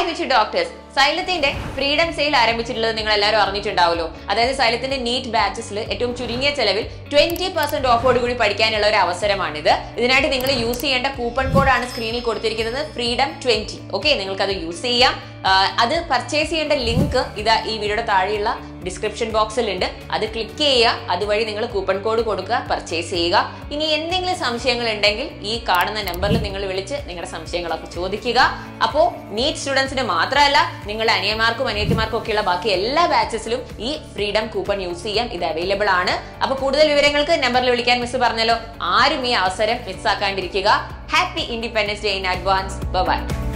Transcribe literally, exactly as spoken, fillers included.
Which doctors സൈലത്തിന്റെ freedom sale ആരംഭിച്ചിട്ടുള്ളത് നിങ്ങൾ എല്ലാവരും അറിഞ്ഞിട്ടുണ്ടാവുമല്ലോ. അതായത് സൈലത്തിന്റെ നീറ്റ് ബാച്ചസിൽ ഏറ്റവും ചുരുങ്ങിയ ചെലവിൽ ട്വന്റി പെർസെന്റ് ഓഫോട് കൂടി പഠിക്കാനുള്ള ഒരു അവസരമാണിത്. ഇതിനായിട്ട് നിങ്ങൾ യൂസ് ചെയ്യേണ്ട കൂപ്പൺ കോഡാണ് സ്ക്രീനിൽ കൊടുത്തിരിക്കുന്നത്, ഫ്രീഡം ട്വന്റി. ഓക്കെ, നിങ്ങൾക്ക് അത് യൂസ് ചെയ്യാം. അത് പർച്ചേസ് ചെയ്യേണ്ട ലിങ്ക് ഇതാ ഈ വീഡിയോയുടെ താഴെയുള്ള ഡിസ്ക്രിപ്ഷൻ ബോക്സിൽ ഉണ്ട്. അത് ക്ലിക്ക് ചെയ്യുക, അതുവഴി നിങ്ങൾ കൂപ്പൺ കോഡ് കൊടുക്കുക, പർച്ചേസ് ചെയ്യുക. ഇനി എന്തെങ്കിലും സംശയങ്ങൾ ഉണ്ടെങ്കിൽ ഈ കാണുന്ന നമ്പറിൽ നിങ്ങൾ വിളിച്ച് നിങ്ങളുടെ സംശയങ്ങളൊക്കെ ചോദിക്കുക. അപ്പോൾ നീറ്റ് സ്റ്റുഡൻസിന് മാത്രമല്ല, നിങ്ങളുടെ അനിയന്മാർക്കും അനിയത്തിമാർക്കും ഒക്കെയുള്ള ബാക്കി എല്ലാ ബാച്ചസിലും ഈ ഫ്രീഡം കൂപ്പൺ യൂസ് ചെയ്യാൻ ഇത് അവൈലബിൾ ആണ്. അപ്പൊ കൂടുതൽ വിവരങ്ങൾക്ക് നമ്പറിൽ വിളിക്കാൻ മിസ് പറഞ്ഞല്ലോ. ആരും ഈ അവസരം മിസ്സാക്കാണ്ടിരിക്കുക. Happy independence day in advance. By.